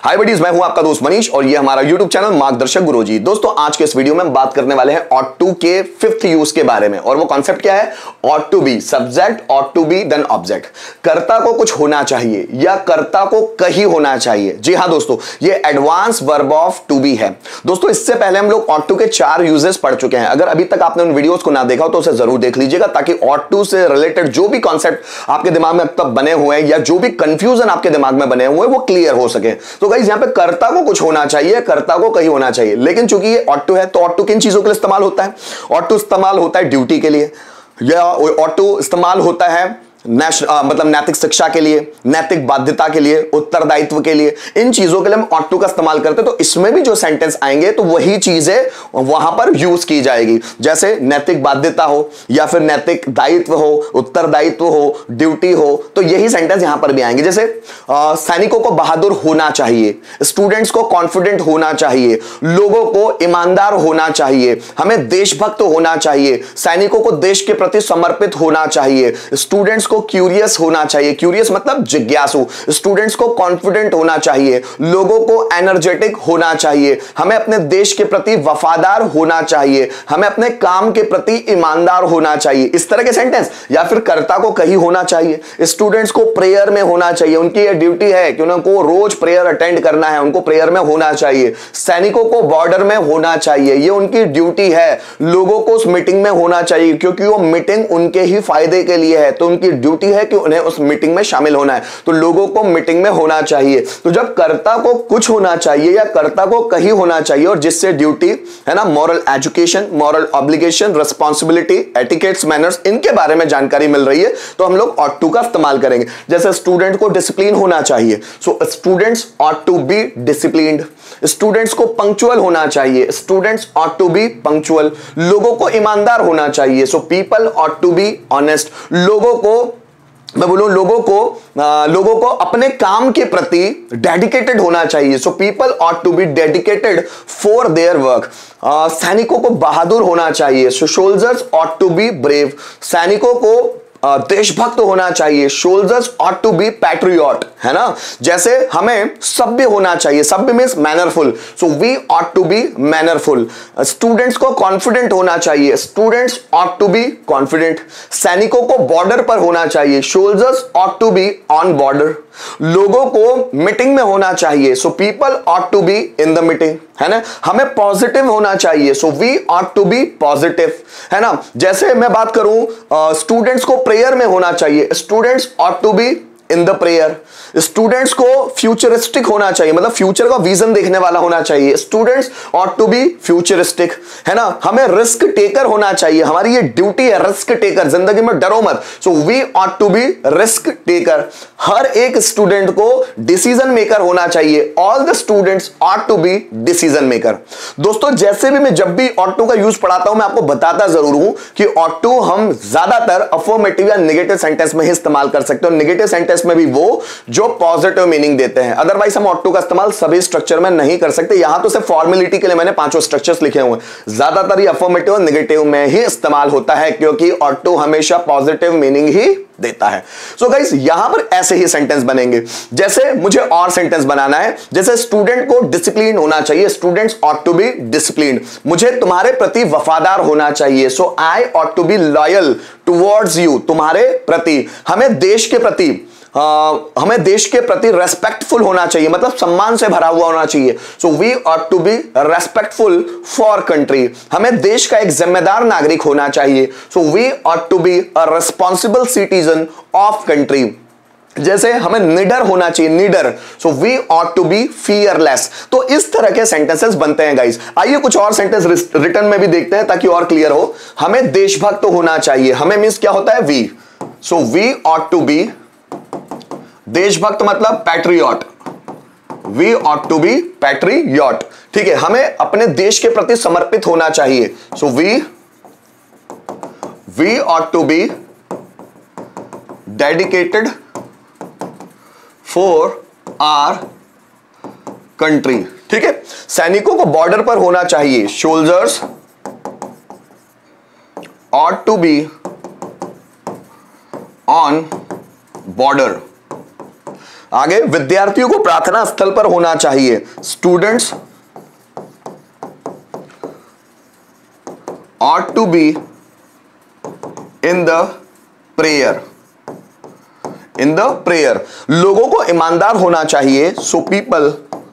हाय buddies, मैं हूं आपका दोस्त मनीष और ये हमारा यूट्यूब चैनल मार्गदर्शक गुरुजी। दोस्तों आज के इस वीडियो में हम बात करने वाले हैं ऑट टू के फिफ्थ यूज के बारे में। और वो कॉन्सेप्ट क्या है? Ought to be, subject ought to be then object. कर्ता को कुछ होना चाहिए या कर्ता को कहीं होना चाहिए। जी हां दोस्तों, ये advance verb of to be है। दोस्तों इससे पहले हम लोग ऑट टू के 4 यूजेस पढ़ चुके हैं। अगर अभी तक आपने उन वीडियोस को ना देखा हो तो उसे जरूर देख लीजिएगा, ताकि ऑट टू से रिलेटेड जो भी कॉन्सेप्ट आपके दिमाग में अब तक बने हुए हैं या जो भी कंफ्यूजन आपके दिमाग में बने हुए हैं वो क्लियर हो सके। तो गाइस यहाँ पे कर्ता को कुछ होना चाहिए, कर्ता को कहीं होना चाहिए। लेकिन चूंकि ये ऑट टू है तो ऑट टू किन चीजों के लिए इस्तेमाल होता है? ऑट टू इस्तेमाल होता है ड्यूटी के लिए, या ऑट टू इस्तेमाल होता है मतलब नैतिक शिक्षा के लिए, नैतिक बाध्यता के लिए, उत्तरदायित्व के लिए। इन चीजों के लिए हम ऑट टू का इस्तेमाल करते हैं। तो इसमें भी जो सेंटेंस आएंगे तो वही चीजें वहां पर यूज की जाएगी, जैसे नैतिक बाध्यता हो या फिर नैतिक दायित्व हो, उत्तरदायित्व हो, ड्यूटी हो, तो यही सेंटेंस यहां पर भी आएंगे। जैसे सैनिकों को बहादुर होना चाहिए, स्टूडेंट्स को कॉन्फिडेंट होना चाहिए, लोगों को ईमानदार होना चाहिए, हमें देशभक्त होना चाहिए, सैनिकों को देश के प्रति समर्पित होना चाहिए, स्टूडेंट्स को क्यूरियस होना चाहिए, क्यूरियस मतलब जिज्ञासु, स्टूडेंट्स को कॉन्फिडेंट होना चाहिए, लोगों को एनर्जेटिक होना चाहिए, हमें अपने देश के प्रति वफादार होना चाहिए, हमें अपने काम के प्रति ईमानदार होना चाहिए। इस तरह के सेंटेंस। या फिर कर्ता को कहीं होना चाहिए, स्टूडेंट्स को प्रेयर में होना चाहिए, उनकी यह ड्यूटी है कि उनको रोज प्रेयर अटेंड करना है, उनको प्रेयर में होना चाहिए। सैनिकों को बॉर्डर में होना चाहिए, ये उनकी ड्यूटी है। लोगों को उस मीटिंग में होना चाहिए क्योंकि वो मीटिंग उनके ही फायदे के लिए है, तो उनकी ड्यूटी है कि उन्हें उस मीटिंग में शामिल होना है, तो लोगों को मीटिंग में होना चाहिए। तो जब कर्ता को कुछ होना चाहिए या कर्ता को कहीं होना चाहिए, और जिससे ड्यूटी है ना, moral education, moral obligation, responsibility, etiquettes, manners, इनके बारे में जानकारी मिल रही है, तो हम लोग ऑट टू का इस्तेमाल करेंगे। जैसे स्टूडेंट को डिसिप्लिन होना चाहिए, so students ought to be disciplined. Students को पंक्चुअल होना चाहिए, students ought to be punctual. लोगों को ईमानदार होना चाहिए, so people ought to be honest. लोगों को मैं बोलूं लोगों को अपने काम के प्रति डेडिकेटेड होना चाहिए, so people ought to be dedicated for their work. सैनिकों को बहादुर होना चाहिए, so soldiers ought to be brave. सैनिकों को देशभक्त होना चाहिए, soldiers ought to be patriot, है ना। जैसे हमें सभ्य होना चाहिए, सभ्य means mannerful, so we ought to be mannerful. Students को कॉन्फिडेंट होना चाहिए, students ought to be confident. सैनिकों को बॉर्डर पर होना चाहिए, soldiers ought to be on border. लोगों को मीटिंग में होना चाहिए, so people ought to be in the meeting, है ना। हमें पॉजिटिव होना चाहिए, so we ought to be positive, है ना। जैसे मैं बात करूं स्टूडेंट्स को प्रेयर में होना चाहिए, students ought to be in the prayer. Students को फ्यूचरिस्टिक होना चाहिए, मतलब फ्यूचर का विजन देखने वाला होना चाहिए, students ought to be futuristic, है ना। हमें रिस्क टेकर होना चाहिए, हमारी ये ड्यूटी है रिस्क टेकर, जिंदगी में डरो मत, so we ought to be risk taker. हर एक स्टूडेंट को डिसीजन मेकर होना चाहिए, all the students ought to be decision maker. दोस्तों जैसे भी मैं जब भी ऑट टू का यूज पढ़ाता हूं मैं आपको बताता जरूर हूं कि ऑट टू हम ज्यादातर अफर्मेटिव या नेगेटिव सेंटेंस में ही इस्तेमाल कर सकते हो। नेगेटिव सेंटेंस में भी वो जो पॉजिटिव मीनिंग देते हैं, अदरवाइज हम ऑट टू का इस्तेमाल सभी स्ट्रक्चर में नहीं कर सकते। यहां तो सिर्फ फॉर्मेलिटी के लिए मैंने 5 स्ट्रक्चर्स लिखे हुए हैं, ज्यादातर ये अफर्मेटिव और नेगेटिव में ही इस्तेमाल होता है क्योंकि ऑट टू हमेशा पॉजिटिव मीनिंग ही देता है। सो गाइस यहां पर ऐसे ही सेंटेंस बनेंगे। जैसे मुझे और सेंटेंस बनाना है, जैसे स्टूडेंट को डिसिप्लिन होना चाहिए, students ought to be disciplined. मुझे तुम्हारे प्रति वफादार होना चाहिए, so I ought to be loyal towards you, तुम्हारे प्रति। हमें देश के प्रति रेस्पेक्टफुल होना चाहिए, मतलब सम्मान से भरा हुआ होना चाहिए, so we ought to be respectful for country. हमें देश का एक जिम्मेदार नागरिक होना चाहिए, so we ought to be a responsible citizen of country. जैसे हमें निडर होना चाहिए, निडर, so we ought to be fearless. तो इस तरह के सेंटेंसेस बनते हैं गाइस। आइए कुछ और सेंटेंस रिटर्न में भी देखते हैं ताकि और क्लियर हो। हमें देशभक्त होना चाहिए, हमें मींस क्या होता है? We, so we ought to be देशभक्त मतलब patriot, we ought to be patriot, ठीक है। हमें अपने देश के प्रति समर्पित होना चाहिए, so we ought to be dedicated for our country, ठीक है। सैनिकों को बॉर्डर पर होना चाहिए, soldiers ought to be on border. आगे, विद्यार्थियों को प्रार्थना स्थल पर होना चाहिए। Students ought to be in the prayer, in the prayer। लोगों को ईमानदार होना चाहिए। So people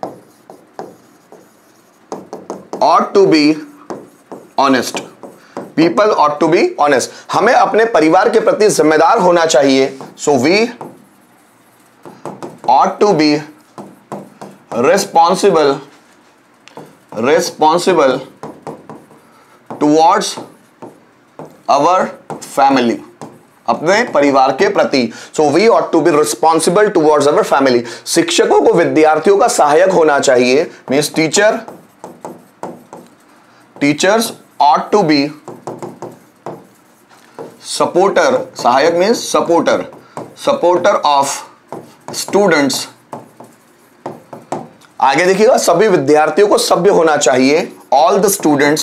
ought to be honest, people ought to be honest। हमें अपने परिवार के प्रति जिम्मेदार होना चाहिए। सो we ought to be responsible towards our family, अपने परिवार के प्रति। So we ought to be responsible towards our family। शिक्षकों को विद्यार्थियों का सहायक होना चाहिए। Means teachers ought to be supporter, सहायक मीन्स सपोर्टर ऑफ स्टूडेंट्स। आगे देखिएगा, सभी विद्यार्थियों को सभ्य होना चाहिए। ऑल द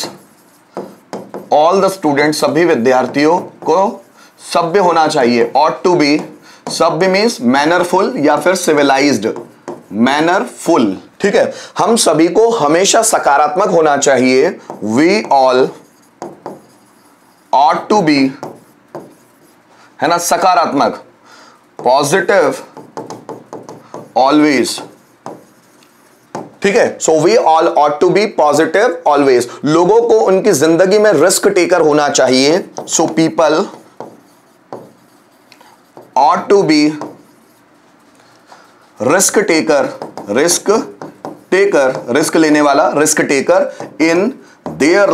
स्टूडेंट्स, सभी विद्यार्थियों को सभ्य होना चाहिए। ought to be, सभ्य मीन्स मैनरफुल या फिर सिविलाइज्ड, मैनरफुल। ठीक है, हम सभी को हमेशा सकारात्मक होना चाहिए। We all ought to be, है ना, सकारात्मक, पॉजिटिव ऑलवेज। ठीक है, so we all ought to be positive always. लोगों को उनकी जिंदगी में रिस्क टेकर होना चाहिए। So people ought to be risk risk लेने वाला, risk taker in their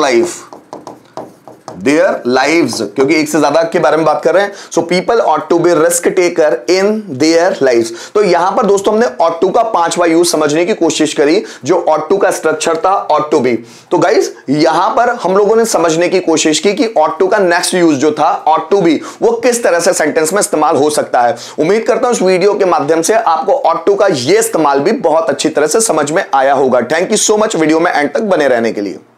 lives, क्योंकि एक से ज्यादा के बारे में बात कर रहे हैं। So people ought to be risk taker in their lives. तो यहां पर दोस्तों हमने ought to का 5वां यूज समझने की कोशिश करी, जो ought to का स्ट्रक्चर था ought to be। तो गाइस यहां पर हम लोगों ने समझने की कोशिश की कि ought to का नेक्स्ट यूज जो था ought to be, वो किस तरह से सेंटेंस में इस्तेमाल हो सकता है। उम्मीद करता हूं इस वीडियो के माध्यम से आपको ought to का यह इस्तेमाल भी बहुत अच्छी तरह से समझ में आया होगा। Thank you so much video में एंड तक बने रहने के लिए।